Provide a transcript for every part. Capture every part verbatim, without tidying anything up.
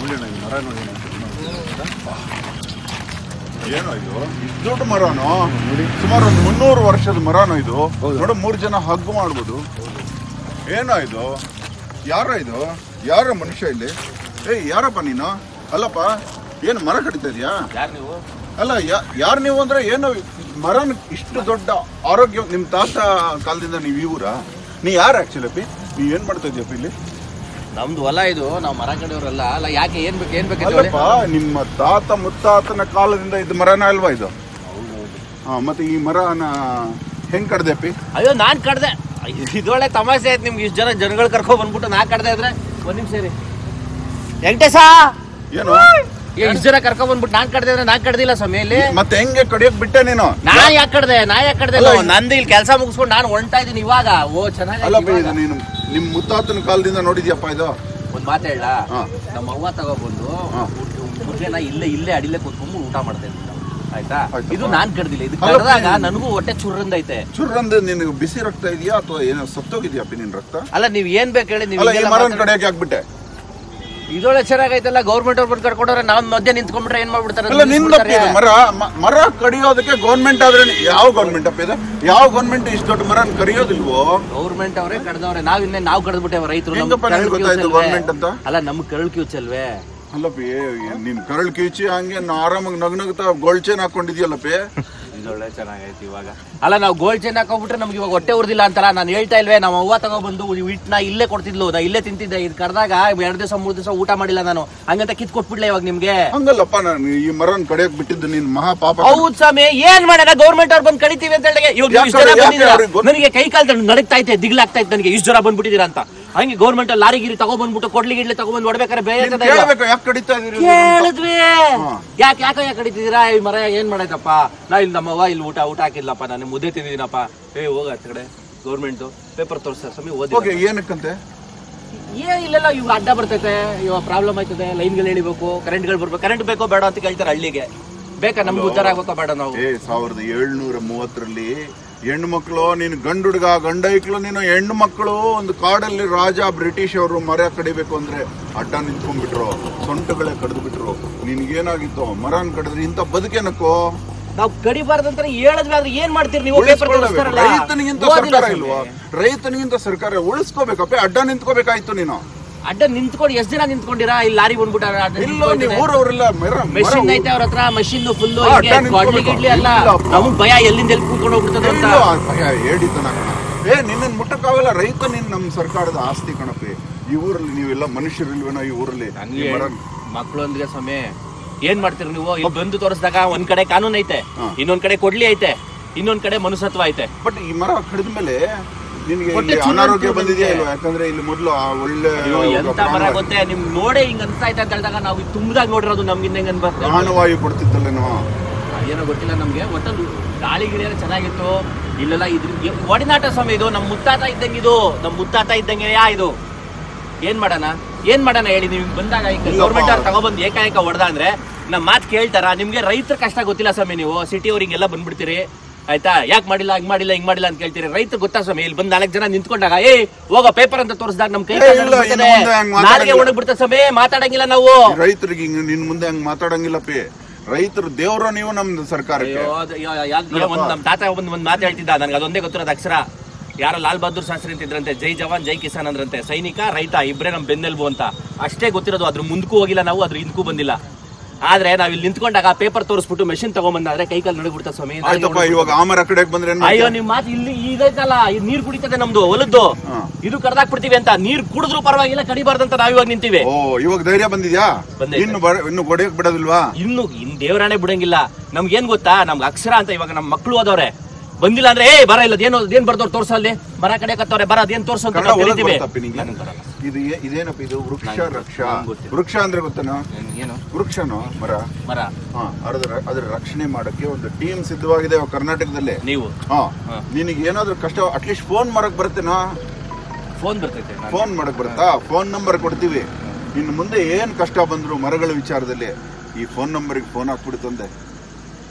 ನೋಡಿ ಮರ ನೋಡಿ ಏನೋ ಇದು ಇಷ್ಟು ದೊಡ್ಡ ಮರನೋ ನೋಡಿ, ಸುಮಾರು ಒಂದು ಮುನ್ನೂರು ವರ್ಷದ ಮರನೋ ಇದು. ನೋಡು, ಮೂರು ಜನ ಹಗ್ಗು ಮಾಡ್ಬೋದು. ಏನೋ ಇದು, ಯಾರ ಇದು, ಯಾರ ಮನುಷ್ಯ ಇಲ್ಲಿ? ಏಯ್ ಯಾರಪ್ಪ ನೀನು? ಅಲ್ಲಪ್ಪ, ಏನು ಮರ ಕಡಿತಾ ಇದೀಯಾ? ಅಲ್ಲ, ಯಾರು ನೀವು ಅಂದ್ರೆ ಏನು ಮರನ ಇಷ್ಟು ದೊಡ್ಡ ಆರೋಗ್ಯ? ನಿಮ್ಮ ತಾತ ಕಾಲದಿಂದ ನೀವು ಇವರ ನೀ ಯಾರು ಆಕ್ಚುಲಿ? ನೀ ಏನ್ ಮಾಡ್ತಾ ಇದೀಯಪ್ಪ ಇಲ್ಲಿ? ನಮ್ದು ಹೊಲ ಇದು, ನಾವು ಮರ ಕಡೆಯವರಲ್ಲ. ಅಲ್ಲ ಯಾಕೆ, ಏನ್ ಬೇಕು ಏನ್ ಬೇಕು? ನಿಮ್ಮ ತಾತ ಮುತ್ತಾತನ ಕಾಲದಿಂದ ಇದು ಮರನ ಅಲ್ವಾ ಇದು? ಹಾ, ಮತ್ತೆ ಈ ಮರನ ಹೆಂಗ್ ಕಡ್ದೆಪ್ಪಿ? ಅಯ್ಯೋ ನಾನ್ ಕಡ್ದೆ. ಇದೊಳ್ಳೆ ತಮಾಷೆ ಆಯ್ತು ನಿಮ್ಗೆ. ಇಷ್ಟು ಜನ ಜನಗಳು ಕರ್ಕೊಂಡ್ ಬಂದ್ಬಿಟ್ಟು ನಾ ಕಡ್ದೆ ಇದ್ರೆ ಒಂದ್ ನಿಮಿಷ ರೀ ವೆಂಕಟೇಶ, ಏನು ಇಷ್ಟು ಜನ ಕರ್ಕೊಂಡ್ ಬಂದ್ಬಿಟ್ಟು ನಾನ್ ಕಡ್ದೆ ಇದ್ರೆ ನಾನ್ ಕಡ್ದಿಲ್ಲ ಸ್ವಾಮಿಯಲ್ಲಿ. ಮತ್ತೆ ಹೆಂಗೆ ಕಡಿಯಕ್ ಬಿಟ್ಟೆ ನೀನು? ನಾ ಯಾಕೆ ಕಡ್ದೆ? ನಾ ಯಾಕೆ ಕಡ್ದೆ? ನಂದು ಇಲ್ಲಿ ಕೆಲಸ ಮುಗಿಸ್ಕೊಂಡು ನಾನು ಹೊಂಟ ಇದೀನಿ ಇವಾಗ. ಓ ಚೆನ್ನಾಗಿ. ಅಲ್ಲಪ್ಪ, ಇದು ನೀನು ನಿಮ್ ಮುತ್ತಾತನ ಕಾಲದಿಂದ ನೋಡಿದ್ಯಪ್ಪ ಇದು? ಒಂದ್ ಮಾತು ಹೇಳ, ನಮ್ಮ ಅವ್ವ ತಗೊಬಂದು ಮುದ್ದೆನ ಇಲ್ಲೇ ಇಲ್ಲೇ ಅಡಿಲೇ ಕೂತ್ಕೊಂಡು ಊಟ ಮಾಡ್ತಾ ಇದ್ದೀನಿ, ಆಯ್ತಾ? ಇದು ನಾನ್ ಕಡ್ದಿಲ್ಲ. ಇದು ಕಡ್ದಾಗ ನನಗೂ ಹೊಟ್ಟೆ ಚುರ್ರಂದ ಐತೆ. ಚುರ್ರಂದ ನಿನಗೆ ಬಿಸಿ ರಕ್ತ ಇದೆಯಾ ಅಥವಾ ಏನೋ ಸತ್ತೋಗಿದ್ಯಾಪಿ ನಿನ್ ರಕ್ತ? ಅಲ್ಲ ನೀವ್ ಏನ್ ಬೇಕು ಹೇಳಿ. ನೀವು ಮರನ್ ಕಡೆಯಕ್ಕೆ ಹಾಕ್ಬಿಟ್ಟೆ. ಇದೊಳ್ಳೆ ಚೆನ್ನಾಗೈತಲ್ಲ, ಗೌರ್ಮೆಂಟ್ ಅವ್ರು ಬಂದು ಕರ್ಕೊಂಡ್ರೆ ನಾವ್ ಮಧ್ಯೆ ನಿಂತ್ಕೊಂಡ್ಬಿಟ್ರೆ ಏನ್ ಮಾಡ್ಬಿಡ್ತಾರೆ? ಮರ ಮರ ಕಡಿಯೋದಕ್ಕೆ ಗೌರ್ಮೆಂಟ್ ಆದ್ರೆ ಯಾವ ಗೌರ್ಮೆಂಟ್ ಅಪ್ಪ ಇದೆ? ಯಾವ ಗೌರ್ಮೆಂಟ್ ಇಷ್ಟು ದೊಡ್ಡ ಮರ ಕಡಿಯೋದಿಲ್ವೋ? ಗೌರ್ಮೆಂಟ್ ಅವರೇ ಕಡ್ದವ್ರೆ. ನಾವ್ ಇನ್ನೇ ನಾವ್ ಕಡ್ದ್ಬಿಟ್ಟೇವ ರೈತರು. ಗೌರ್ಮೆಂಟ್ ಅಂತ ಅಲ್ಲ, ನಮ್ಗ್ ಕರಳು ಕಿವುಚಲ್ವೇ? ಅಲ್ಲಪ್ಪಿ, ನಿನ್ ಕರಳು ಕಿವುಚಿ ಹಂಗೆ ಆರಾಮಾಗಿ ನಗ್ನಗ್ತಾ ಗೋಲ್ಡ್ ಚೈನ್ ಹಾಕೊಂಡಿದ್ಯಲ್ಲಪ್ಪಿ. ಇದೊಳ್ಳೆ ಚೆನ್ನಾಗೈತಿ ಇವಾಗ. ಅಲ್ಲ, ನಾವು ಗೋಲ್ಡ್ ಚೈನ್ ಹಾಕೋಬಿಟ್ರೆ ನಮ್ಗೆ ಇವಾಗ ಹೊಟ್ಟೆ ಉರ್ದಿಲ್ಲ ಅಂತಾರ. ನಾನು ಹೇಳ್ತಾ ಇಲ್ವೇ, ನಮ್ಮ ಅವ್ವ ತಗೊಬಂದು ಹಿಟ್ನ ಇಲ್ಲೇ ಕೊಡ್ತಿದ್ಲು, ನಾ ಇಲ್ಲೇ ತಿಂತಿದ್ದೆ. ಇದು ಕರ್ದಾಗ ಎರಡು ದಿವಸ ಮೂರ್ ದಿವಸ ಊಟ ಮಾಡಿಲ್ಲ ನಾನು. ಹಂಗಂತ ಕಿತ್ ಕೊಟ್ಬಿಡ್ಲ ಇವಾಗ ನಿಮ್ಗೆ? ಹಂಗಲ್ಲಪ್ಪ, ನಾನು ಈ ಮರನ್ ಕಡಿಯಕ್ ಬಿಟ್ಟಿದ್ದು ನೀನ್ ಮಹಾ ಪಾಪ. ಹೌದ್ ಸ್ವಾಮಿ, ಏನ್ ಮಾಡೋಣ? ಗೌರ್ಮೆಂಟ್ ಅವ್ರು ಬಂದು ಕಡಿತೀವಿ ಅಂತ ಹೇಳಿ ನನಗೆ ಕೈ ಕಾಲ್ ನಡಕ್ತಾ ಐತೆ, ದಿಗ್ಲಾಗ್ತಾ ಇತ್ತು ನನಗೆ. ಇಷ್ಟು ಜನ ಬಂದ್ಬಿಟ್ಟಿದ್ದೀರಾ ಅಂತ. ಹಂಗೆ ಗೌರ್ಮೆಂಟ್ ಲಾರಿ ಗಿರಿ ತಗೊಬಂದ್ಬಿಟ್ಟು ಕೊಡ್ಲಿ ಗಿಡ್ಲಿ ತಗೊಬಂದ್ ಹೊಡ್ಬೇಕಾರೆ ಬೇರೆ ಕೇಳಿದ್ವಿ. ಯಾಕೆ ಯಾಕೆ ಯಾಕೆ ಕಡಿತಿದ್ದೀರಾ ಈ ಮರ? ಏನ್ ಮಾಡಾಯ್ತಪ್ಪ? ನಾ ಇಲ್ಲಿ ನಮ್ಮವ್ವ ಇಲ್ಲಿ ಊಟ ಊಟ ಹಾಕಿಲ್ಲಪ್ಪ, ನಾನು ಮುದ್ದೆ ತಿಂದಿದ್ದೀನಪ್ಪ. ಏ ಹೋಗ ಆ ಕಡೆ, ಗೌರ್ಮೆಂಟ್ ಪೇಪರ್ ತೋರಿಸ್ತಾರೆ ಸ್ವಾಮಿ, ಓದಿ. ಏನಕ್ಕಂತೆ? ಏ ಇಲ್ಲೆಲ್ಲ ಇವಾಗ ಅಡ್ಡ ಬರ್ತೈತೆ, ಇವಾಗ ಪ್ರಾಬ್ಲಮ್ ಆಯ್ತದೆ, ಲೈನ್ಗಳು ಎಳಿಬೇಕು, ಕರೆಂಟ್ಗಳು ಬರ್ಬೇಕು. ಕರೆಂಟ್ ಬೇಕೋ ಬೇಡ ಅಂತ ಕೇಳ್ತಾರೆ ಹಳ್ಳಿಗೆ. ಬೇಕಾ ನಮ್ಗೆ ಉದ್ದಾರ ಆಗ್ಬೇಕೋ ಬೇಡ? ನಾವು ಏ ಸಾವಿರದ ಏಳ್ನೂರ ಮೂವತ್ತರಲ್ಲಿ ಹೆಣ್ಣು ಮಕ್ಕಳು, ನೀನು ಗಂಡು ಹುಡುಗ ಗಂಡೈಕ್ಳು, ನೀನು ಹೆಣ್ಣು ಮಕ್ಕಳು ಒಂದು ಕಾಡಲ್ಲಿ ರಾಜ ಬ್ರಿಟಿಷ್ ಅವರು ಮರ ಕಡಿಬೇಕು ಅಂದ್ರೆ ಅಡ್ಡ ನಿಂತ್ಕೊಂಡ್ಬಿಟ್ರು, ಸೊಂಟಗಳೇ ಕಡ್ದು ಬಿಟ್ರು. ನಿನ್ಗೇನಾಗಿತ್ತು? ಮರನ್ ಕಡಿದ್ರೆ ಇಂಥ ಬದುಕೇನಕ್ಕೋ? ನಾವು ಕಡಿಬಾರ್ದಂತ ಹೇಳಿದ್ವಿ, ಆದ್ರೆ ಏನ್ ಮಾಡ್ತೀರಿ ನೀವು? ರೈತನಿಗಿಂತ ಸರ್ಕಾರ ಇಲ್ವಾ? ರೈತನಿಗಿಂತ ಸರ್ಕಾರ ಉಳಿಸ್ಕೋಬೇಕಪ್ಪ. ಅಡ್ಡ ನಿಂತ್ಕೋಬೇಕಾಯ್ತು ನೀನು. ಅಡ್ಡ ನಿಂತ್ಕೊಂಡು ಎಷ್ಟು ಜನ ನಿಂತ್ಕೊಂಡಿರಾ? ಇಲ್ಲಿ ಲಾರಿ ಬಂದ್ಬಿಟ್ಟ. ಮೆಷಿನ್ ಐತೆ ಅವ್ರ ಹತ್ರ, ಮಷಿನ್ ಫುಲ್ ಗಿಡ್ಲಿ ಅಲ್ಲ. ನಮಗ್ ಭಯ ಎಲ್ಲಿಂದ ಎಲ್ಲಿ ಕೂತ್ಕೊಂಡು ಹೋಗ್ಬಿಡ್ತದೆ ಅಂತ ಭಯ. ಹೇಳಿತನ ಏ ನಿನ್ನ ಮುಟ್ಟಕ್ಕಾಗಲ್ಲ. ರೈತ ನಿನ್ ನಮ್ ಸರ್ಕಾರದ ಆಸ್ತಿ ಕಣಪ್ಪಿ. ಈ ಊರಲ್ಲಿ ನೀವೆಲ್ಲ ಮನುಷ್ಯರಿಲ್ವೇನೋ ಈ ಊರಲ್ಲಿ? ಮಕ್ಳು ಅಂದ್ರೆ ಸಮಯ ಏನ್ ಮಾಡ್ತೀರಿ ನೀವು? ಇಲ್ಲಿ ಬಂದು ತೋರಿಸಿದಾಗ ಒಂದ್ ಕಡೆ ಕಾನೂನ್ ಐತೆ, ಇನ್ನೊಂದ್ ಕಡೆ ಕೊಡ್ಲಿ ಐತೆ, ಇನ್ನೊಂದ್ ಕಡೆ ಮನುಷ್ಯತ್ವ ಐತೆ. ಬಟ್ ಈ ಮರ ಕಡಿದ ಮೇಲೆ ನಿನ್ಗೆ ಅನಾರೋಗ್ಯ ಬಂದಿದೆಯಾ ಇಲ್ವಾ? ಯಾಕಂದ್ರೆ ಇಲ್ಲಿ ಮೊದ್ಲು ಒಳ್ಳೆ ಎಂತ ಮರ ಗೊತ್ತೇ ನಿಮ್ ನೋಡೇ ಹಿಂಗ್ ಅನ್ಸಾಯ್ತ ಅಂತ ಹೇಳಿದಾಗ ನಾವು ತುಂಬದಾಗ ನೋಡಿರೋದು ನಮ್ಗಿಂದ ಹೆಂಗ್ ಅನ್ಬಾರ್ದು? ಪ್ರಾಣವಾಯು ಕೊಡ್ತಿತ್ತಲ್ಲೇನೋ ಏನೋ ಗೊತ್ತಿಲ್ಲ ನಮ್ಗೆ. ಒಟ್ಟಲ್ಲಿ ಗಾಳಿ ಗಿಳಿ ಚೆನ್ನಾಗಿತ್ತು ಇಲ್ಲೆಲ್ಲ. ಇದ್ರ ಒಡನಾಟ ಸಮಯ ಇದು. ನಮ್ ಮುತ್ತಾತ ಇದ್ದಂಗೆ ಇದು, ನಮ್ ಮುತ್ತಾತ ಇದ್ದಂಗೆ ಯಾ ಇದು. ಏನ್ ಮಾಡೋಣ ಏನ್ ಮಾಡೋಣ ಹೇಳಿ? ನೀವು ಬಂದಾಗ ಈಗ ಗೌರ್ಮೆಂಟ್ ಅವ್ರು ತಗೊಬಂದು ಏಕಾಏಕ ಹೊಡೆದ ಅಂದ್ರೆ ನಮ್ ಮಾತು ಕೇಳ್ತಾರ? ನಿಮ್ಗೆ ರೈತರ ಕಷ್ಟ ಗೊತ್ತಿಲ್ಲ ಸ್ವಾಮಿ. ನೀವು ಸಿಟಿ ಅವ್ರಿಗೆಲ್ಲ ಬಂದ್ಬಿಡ್ತೀರಿ, ಆಯ್ತಾ? ಯಾಕೆ ಮಾಡಿಲ್ಲ ಹಿಂಗ್ ಮಾಡಿಲ್ಲ ಹಿಂಗ್ ಮಾಡಿಲ್ಲ ಅಂತ ಕೇಳ್ತೀರಿ. ರೈತ ಗೊತ್ತಾ ಸ್ವಾಮಿ? ಇಲ್ಲಿ ಬಂದ್ ನಾಲ್ಕು ಜನ ನಿಂತ್ಕೊಂಡಾಗ ಏ ಹೋಗೋ ಪೇಪರ್ ಅಂತ ತೋರಿಸಿದಾಗ ನಮ್ ಕೈ ನಾಲ್ಗೆ ಒಣಗ್ಬಿಡ್ತದೆ ಸ್ವಾಮಿ. ಮಾತಾಡಂಗಿಲ್ಲ ನಾವು ರೈತರಿಗೆ. ನಿನ್ ಮುಂದೆ ಹಂಗ್ ಮಾತಾಡಂಗಿಲ್ಲಪ್ಪಿ. ರೈತರು ದೇವ್ರ ನೀವು ನಮ್ದು ಸರ್ಕಾರಕ್ಕೆ. ಒಂದ್ ನಮ್ ತಾತ ಒಂದ್ ಒಂದ್ ಮಾತು ಹೇಳ್ತಿದ್ದ, ನನ್ಗೆ ಅದೊಂದೇ ಗೊತ್ತಿರೋದು ಅಕ್ಷರ. ಯಾರೋ ಲಾಲ್ ಬಹದ್ದೂರ್ ಶಾಸ್ತ್ರಿ ಅಂತಿದ್ರಂತೆ, ಜೈ ಜವಾನ್ ಜೈ ಕಿಸಾನ್ ಅಂದ್ರಂತೆ. ಸೈನಿಕ ರೈತ ಇಬ್ಬರೇ ನಮ್ ಬೆನ್ನೆಲ್ಬು ಅಂತ. ಅಷ್ಟೇ ಗೊತ್ತಿರೋದು. ಅದ್ರ ಮುಂದಕ್ಕೂ ಹೋಗಿಲ್ಲ ನಾವು, ಅದ್ರ ಹಿಂದಕ್ಕೂ ಬಂದಿಲ್ಲ. ಆದ್ರೆ ನಾವ್ ಇಲ್ಲಿ ನಿಂತ್ಕೊಂಡಾಗ ಪೇಪರ್ ತೋರಿಸ್ಬಿಟ್ಟು ಮೆಷಿನ್ ತಗೊಂಬಂದ್ರೆ ಕೈ ಕಾಲು ನಡಗ್ಬಿಡ್ತಾ ಸ್ವಾಮಿ. ಇವಾಗ ಆಮರ ಕಡೆಗೆ ಬಂದ್ರೆ ಅಯ್ಯೋ ನಿಮ್ ಮಾತು ಇಲ್ಲಿ ಇದೈತಲ್ಲ, ಇದು ನೀರ್ ಕುಡಿತದೆ ನಮ್ದು ಹೊಲದ್ದು. ಇದು ಕಡ್ದಾಕ್ಬಿಡ್ತೀವಿ ಅಂತ. ನೀರ್ ಕುಡಿದ್ರು ಪರವಾಗಿಲ್ಲ, ಕಡಿಬಾರ್ದಂತ ನಾವ್ ಇವಾಗ ನಿಂತೀವಿ. ಓ ಇವಾಗ ಧೈರ್ಯ ಬಂದಿದ್ಯಾ? ಇನ್ನು ಇನ್ನು ಹೊಡೆಯಕ್ ಬಿಡೋದಿಲ್ವಾ? ಇನ್ನು ಇನ್ ದೇವರಾಣೆ ಬಿಡಂಗಿಲ್ಲ. ನಮ್ಗೆ ಏನ್ ಗೊತ್ತಾ, ನಮ್ಗೆ ಅಕ್ಷರ ಅಂತ ಇವಾಗ ನಮ್ ಮಕ್ಳು ಓದವ್ರೆ. ಬಂದಿಲ್ಲ ಅಂದ್ರೆ ಏ ಬರ ಇಲ್ಲ ಅದೇನೋ ಏನ್ ಬರ್ದವ್ರು ತೋರ್ಸಲ್ಲಿ ಮರ ಕಡೆ ಕತ್ತವ್ರೆ ಬರ ಅದೇನ್ ತೋರ್ಸಂತ ಇದೇನಪ್ಪ ಇದು? ವೃಕ್ಷ ರಕ್ಷಾ. ವೃಕ್ಷ ಅಂದ್ರೆ ಗೊತ್ತೇನೋ? ವೃಕ್ಷನೋ ಮರ ಮರ ಅದ್ರ ರಕ್ಷಣೆ ಮಾಡಕ್ಕೆ ಒಂದು ಟೀಮ್ ಸಿದ್ಧವಾಗಿದೆ ಕರ್ನಾಟಕದಲ್ಲಿ. ನೀವು ಹಾ ನಿನಗೆ ಏನಾದ್ರು ಕಷ್ಟ ಅಟ್ಲೀಸ್ಟ್ ಫೋನ್ ಮಾಡಕ್ ಬರ್ತೇನೋ? ಫೋನ್ ಬರ್ತೈತೆ. ಫೋನ್ ಮಾಡಕ್ ಬರುತ್ತಾ? ಫೋನ್ ನಂಬರ್ ಕೊಡ್ತೀವಿ. ಇನ್ನು ಮುಂದೆ ಏನ್ ಕಷ್ಟ ಬಂದ್ರು ಮರಗಳ ವಿಚಾರದಲ್ಲಿ ಈ ಫೋನ್ ನಂಬರ್ಗೆ ಫೋನ್ ಹಾಕ್ಬಿಡುತ್ತಂದೆ.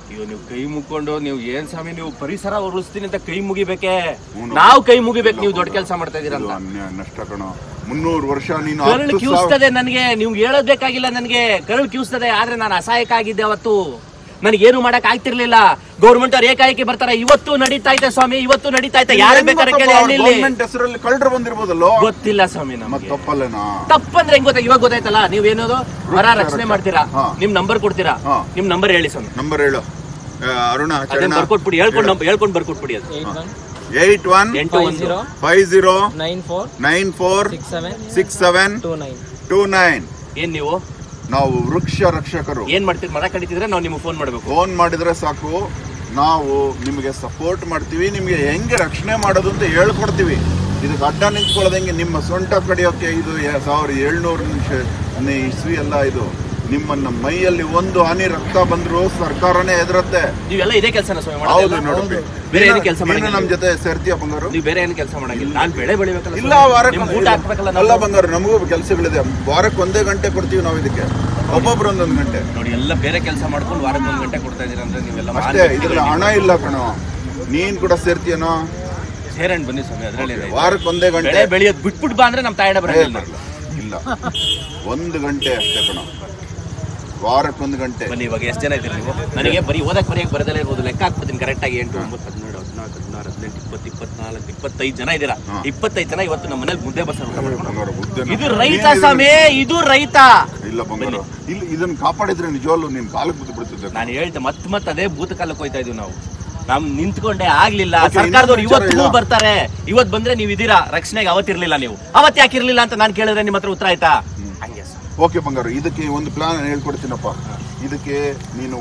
ಅಯ್ಯೋ ನೀವು ಕೈ ಮುಕ್ಕೊಂಡು ನೀವು ಏನ್ ಸ್ವಾಮಿ ನೀವು ಪರಿಸರ ಉರುಳಿಸ್ತೀನಿ ಅಂತ ಕೈ ಮುಗಿಬೇಕೆ? ನಾವು ಕೈ ಮುಗಿಬೇಕು, ನೀವು ದೊಡ್ಡ ಕೆಲಸ ಮಾಡ್ತಾ ಇದೀರ ಅಂತ. ನಷ್ಟ ಕಣೋ, ಮುನ್ನೂರು ವರ್ಷ ನೀನು ಕರಳು ಕಿವಿಸ್ತದೆ ನನಗೆ, ನೀವು ಹೇಳೋದ್ಬೇಕಾಗಿಲ್ಲ ನನಗೆ. ಕರಳು ಕಿವಿಸ್ತದೆ, ಆದ್ರೆ ನಾನು ಅಸಹಾಯಕ ಆಗಿದ್ದೆ ಅವತ್ತು. ನನಗೇನು ಮಾಡಕ್ ಆಗ್ತಿರ್ಲಿಲ್ಲ. ಗೌರ್ಮೆಂಟ್ ಅವ್ರು ಏಕಾಏಕಿ ಬರ್ತಾರೆ. ಇವತ್ತು ನಡೀತಾ ಐತೆ ಸ್ವಾಮಿ, ಇವತ್ತು ನಡೀತಾ ಐತೆ. ಯಾರು ಬೇಕಾದ್ರೆ ಕೇಳಿ ಹಳ್ಳಿಲಿ. ಹೆಸರಲ್ಲಿ ಕಳ್ಳರು ಬಂದಿರ್ಬೋದಲ್ಲೋ? ಗೊತ್ತಿಲ್ಲ ಸ್ವಾಮಿ ನಮ್ಗೆ. ತಪ್ಪಲ್ಲೇನಾ? ತಪ್ಪಂದ್ರೆ ಹೆಂಗ್ ಗೊತ್ತಾ? ಇವಾಗ ಗೊತ್ತಾಯ್ತಲ್ಲ. ನೀವೇನೋದು ಮರ ರಕ್ಷಣೆ ಮಾಡ್ತೀರಾ, ನಿಮ್ ನಂಬರ್ ಕೊಡ್ತೀರಾ, ನಿಮ್ ನಂಬರ್ ಹೇಳಿ ಸ್ವಾಮಿ. ನಂಬರ್ ಹೇಳು ಅರುಣ. ಬರ್ಕೊಟ್ಬಿಡಿ, ಹೇಳ್ಕೊಂಡು ಹೇಳ್ಕೊಂಡು ಬರ್ಕೊಟ್ಬಿಡಿ. ಅದು ಏಟ್ ಒನ್ ಎಂಟು ಒಂದು five zero nine four nine four six seven six seven two nine two nine. ಏನ್ ನೀವು ನಾವು ವೃಕ್ಷ ರಕ್ಷಕರು. ಏನ್ ಮಾಡ್ತೀರಿ? ಮರ ಕಡಿತಿದ್ರೆ ನಾವು ನಿಮ್ಗೆ ಫೋನ್ ಮಾಡ್ಬೇಕು. ಫೋನ್ ಮಾಡಿದ್ರೆ ಸಾಕು, ನಾವು ನಿಮಗೆ ಸಪೋರ್ಟ್ ಮಾಡ್ತೀವಿ. ನಿಮ್ಗೆ ಹೆಂಗೆ ರಕ್ಷಣೆ ಮಾಡೋದು ಅಂತ ಹೇಳ್ಕೊಡ್ತೀವಿ. ಇದಕ್ಕೆ ಅಡ್ಡ ನಿಂತ್ಕೊಳ್ಳೋದಂಗೆ ನಿಮ್ಮ ಸೊಂಟ ಕಡಿಯೋಕೆ ಇದು ಸಾವಿರದ ಏಳ್ನೂರು ಇಸ್ವಿ ಎಲ್ಲ ಇದು. ನಿಮ್ಮನ್ನ ಮೈಯಲ್ಲಿ ಒಂದು ಹನಿ ರಕ್ತ ಬಂದ್ರು ಸರ್ಕಾರನೇ ಎದುರತ್ತೆ. ನೀವೆಲ್ಲ ಇದೇ ಕೆಲಸನ ಸ್ವಾಮಿ ಹೌದು ಮಾಡೋದು? ನೋಡಿ, ಬೇರೆ ಏನು ಕೆಲಸ ಮಾಡಂಗಿಲ್ಲ. ನಮ್ ಜೊತೆ ಸೇರ್ತೀಯ ಬಂಗಾರು? ನೀವು ಬೇರೆ ಏನು ಕೆಲಸ ಮಾಡಂಗಿಲ್ಲ. ನಾನು ಬೆಳೆ ಬೆಳಿಬೇಕಲ್ಲ. ಇಲ್ಲ, ವಾರಕ್ಕೆ ಊಟ ಹಾಕ್ಬೇಕಲ್ಲ. ಅಲ್ಲ ಬಂಗಾರು, ನಮಗೂ ಕೆಲಸಗಳಿದೆ. ವಾರಕ್ಕೆ ಒಂದೇ ಗಂಟೆ ಕೊಡ್ತೀವಿ ನಾವು ಇದಕ್ಕೆ, ಒಬ್ಬೊಬ್ರು ಒಂದೊಂದು ಗಂಟೆ. ನೋಡಿ, ಎಲ್ಲ ಬೇರೆ ಕೆಲಸ ಮಾಡ್ಕೊಂಡು ವಾರಕ್ಕೆ ಒಂದ್ ಗಂಟೆ ಕೊಡ್ತಾ ಇದೀರ ಅಂದ್ರೆ ನೀವೆಲ್ಲ ಅಷ್ಟೇ. ಇದ್ರಲ್ಲಿ ಹಣ ಇಲ್ಲ ಕಣೋ. ನೀನ್ ಕೂಡ ಸೇರ್ತೀಯನೋ? ಸೇರಣ್ಣ ಬನ್ನಿ ಸ್ವಾಮಿ, ಅದ್ರಲ್ಲಿ ವಾರಕ್ಕೆ ಒಂದೇ ಗಂಟೆ ಬೆಳೆ ಬೆಳೆಯೋದು ಬಿಟ್ಬಿಟ್ಟು ಬಾ ಅಂದ್ರೆ ನಮ್ ತಾಯಡ ಬರಲ್ಲ. ಇಲ್ಲ, ಒಂದು ಗಂಟೆ ಅಷ್ಟೇ ಕಣೋ, ವಾರಕ್ಕೊಂದು ಗಂಟೆ. ಬನ್ನಿ. ಇವಾಗ ಎಷ್ಟು ಜನ ಇದ್ದೀರಿ ನೀವು? ನನಗೆ ಬರೀ ಓದಕ್ ಬರೆಯಕ್ ಬರದಲ್ಲೇ ಇರ್ಬೋದು. ಲೆಕ್ಕ ಹಾಕ್ಬಿಡ್ತೀನಿ ಕರೆಕ್ಟ್ ಆಗಿ. ಎಂಟು ಒಂಬತ್ತು ಹದಿನೇಳು ಹದಿನಾಲ್ಕು ಹದಿನಾರು ಹದಿನೆಂಟು ಇಪ್ಪತ್ತು ಇಪ್ಪತ್ನಾಲ್ಕು ಇಪ್ಪತ್ತೈದು ಜನ ಇದ್ದೀರಾ. ಇಪ್ಪತ್ತೈದು ಜನ ಇವತ್ತು ನಮ್ಮ ಮನೇಲಿ ಮುದ್ದೆ ಬಸ್. ಇದು ರೈತ ಸ್ವಾಮಿ, ಇದು ರೈತ. ಇಲ್ಲ ಬಂಗಾರ, ಇಲ್ಲಿ ಇದನ್ನ ಕಾಪಾಡಿದ್ರೆ ನಿಜವಲ್ಲೂ ನಿನ್ ಕಾಲಕ್ಕೆ ಬಿದ್ದು ಬಿಡ್ತಿದ್ದೆ. ನಾನು ಹೇಳ್ತೆ ಮತ್ ಮತ್ ಅದೇ ಭೂತ ಕಾಲಕ್ಕೆ ಹೋಯ್ತಾ ಇದೀವಿ ನಾವು. ನಮ್ ನಿಂತ್ಕೊಂಡೆ ಆಗ್ಲಿಲ್ಲ. ಸರ್ಕಾರದವ್ರು ಇವತ್ತು ಬರ್ತಾರೆ. ಇವತ್ ಬಂದ್ರೆ ನೀವು ಇದೀರಾ ರಕ್ಷಣೆಗೆ. ಅವತ್ತಿರ್ಲಿಲ್ಲ ನೀವು. ಅವತ್ ಯಾಕಿರ್ಲಿಲ್ಲ ಅಂತ ನಾನು ಕೇಳಿದ್ರೆ ನಿಮ್ಮ ಹತ್ರ ಉತ್ತರ ಆಯ್ತಾ? ಓಕೆ ಬಂಗಾರು, ಇದಕ್ಕೆ ಒಂದು ಪ್ಲಾನ್ ಹೇಳ್ಕೊಡ್ತೀನಪ್ಪ. ಇದಕ್ಕೆ ನೀನು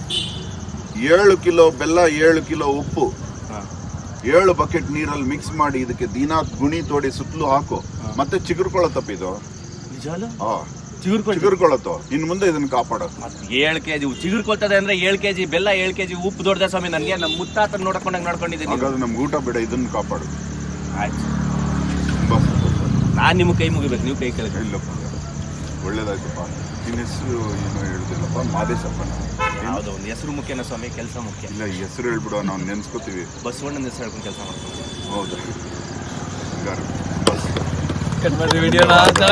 ಏಳು ಕಿಲೋ ಬೆಲ್ಲ, ಏಳು ಕಿಲೋ ಉಪ್ಪು, ಏಳು ಬಕೆಟ್ ನೀರಲ್ಲಿ ಮಿಕ್ಸ್ ಮಾಡಿ ಇದಕ್ಕೆ ದಿನಾ ಗುಣಿ ತೋಡಿ ಸುತ್ತಲೂ ಹಾಕು. ಮತ್ತೆ ಚಿಗುರ್ಕೊಳ್ಳತ್ತಪ್ಪ ಇದು. ಹಾ, ಚಿಗುರ್ಕೊಳ್ಳತ್ತೋ. ಇನ್ ಮುಂದೆ ಇದನ್ನ ಕಾಪಾಡೋ. ಏಳು ಕೆಜಿ ಚಿಗುರ್ಕೊಳ್ತದೆ ಅಂದ್ರೆ ಏಳು ಕೆಜಿ ಬೆಲ್ಲ, ಏಳು ಕೆಜಿ ಉಪ್ಪು ದೊಡ್ಡದ ಸ್ವಾಮಿ. ನನಗೆ ನಮ್ಮ ಮುತ್ತಾತ ನೋಡ್ಕೊಂಡಂಗ್ ನೋಡ್ಕೊಂಡಿದ್ದೀನಿ. ಹಾಗಾದ್ರೆ ನಮ್ಗೆ ಊಟ ಬೇಡ, ಇದನ್ನ ಕಾಪಾಡು. ಆಯ್ತು, ನಾನ್ ನಿಮ್ಗೆ ಕೈ ಮುಗಿಬೇಕು, ನೀವು ಕೈ ಕೆಳಗೆ. ಇಲ್ಲಪ್ಪ, ಒಳ್ಳೇದಾಯ್ತಪ್ಪ. ನಿನ್ನ ಹೆಸರು ಏನೋ ಹೇಳ್ತಿಲ್ಲಪ್ಪ? ಮಾದೇಶಪ್ಪ. ಯಾವ್ದೋ ಒಂದು ಹೆಸರು ಮುಖ್ಯನ ಸ್ವಾಮಿ, ಕೆಲಸ ಮುಖ್ಯ. ಇಲ್ಲ, ಈ ಹೆಸರು ಹೇಳ್ಬಿಡು, ನಾವು ನೆನ್ಸ್ಕೋತೀವಿ. ಬಸವಣ್ಣನ ಹೆಸರು ಹೇಳ್ಕೊಂಡು ಕೆಲಸ ಮಾಡ್ತೀವಿ. ಹೌದಾ? ಬಸ್ ವಿಡಿಯೋನ